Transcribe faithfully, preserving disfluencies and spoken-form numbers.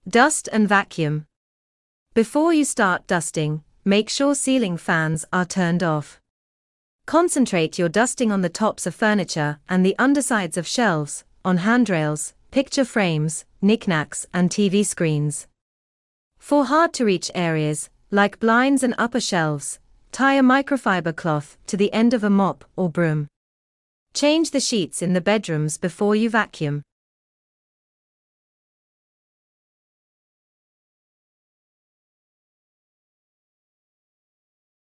Dust and vacuum. Before you start dusting, make sure ceiling fans are turned off. Concentrate your dusting on the tops of furniture and the undersides of shelves, on handrails, picture frames, knickknacks, and T V screens. For hard-to-reach areas, like blinds and upper shelves, tie a microfiber cloth to the end of a mop or broom. Change the sheets in the bedrooms before you vacuum.